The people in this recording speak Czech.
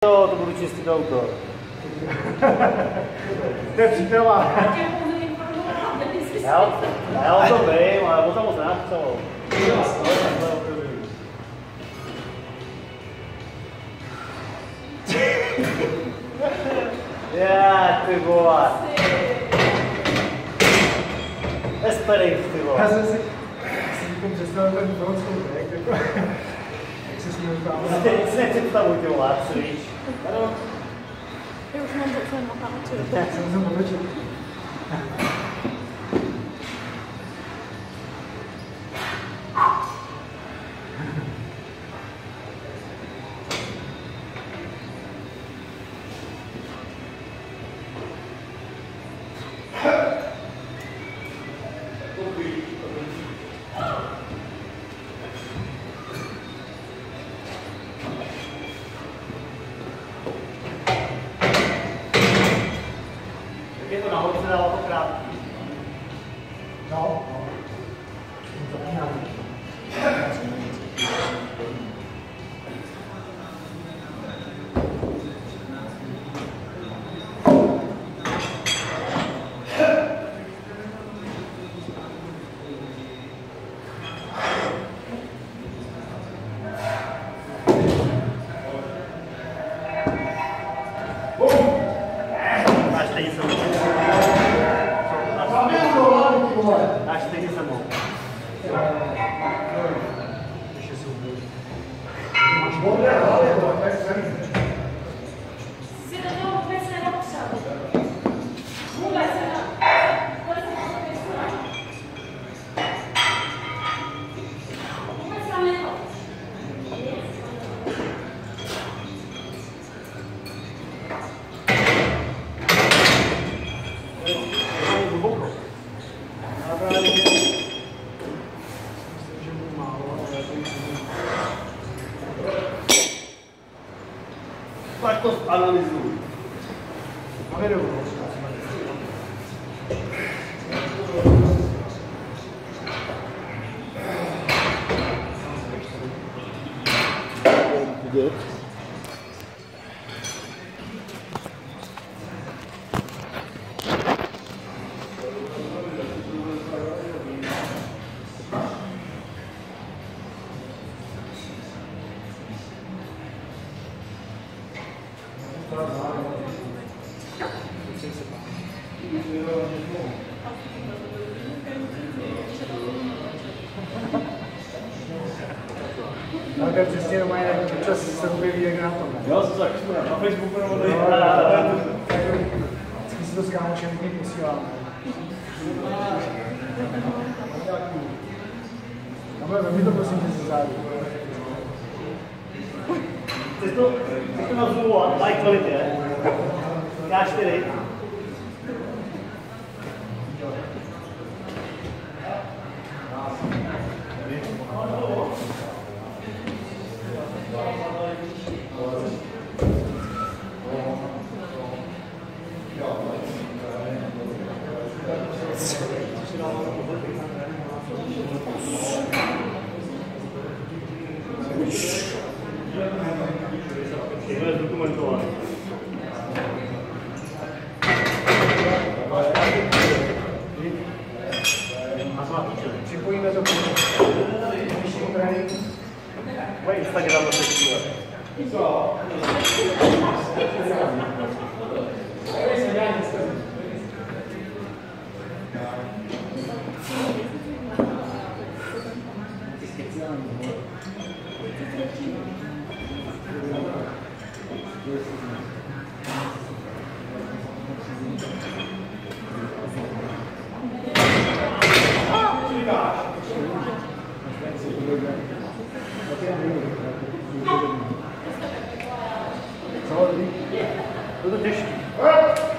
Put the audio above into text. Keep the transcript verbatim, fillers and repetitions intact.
Jo, to budu čistit auto. To je přítelá. Já, já o tom vím, ale o tom moc nenachcel. Já, ty vole. Esperej, ty vole. Já jsem si představil ten bronzkou trek, jako... Jak se s ním vypává. Teď si nepředstavuj, ty vole, co víš. Já už mám docela natáčet. Jsem se otočil. Je to nahoře, se dává to krátký. No, no. Zapínám. Máš stejně se mnou. Máš stejně se mnou. Máš modré hlavě, to je celý. Si do toho vůbec nenapsal. Vůbec nenapsal. Vůbec nenapsal. Vůbec tam neho. Tak to analyzuj. Máme dobrou. Vidět. Ale to je přesně normálně, jak občas se objeví jak na tom. Jo, co tak, na Facebooku nebo tady. Vždycky si to s kámošem někdy posíláme. Dáme, vem mi to prosím tě ze zádu. Chceš to, chceš to nazvovat, mají kvalitě. K čtyři. To je zdokumentované. Připojíme to k tréninku. Moje Instagram se šíle. Co? Co? To je to těžký.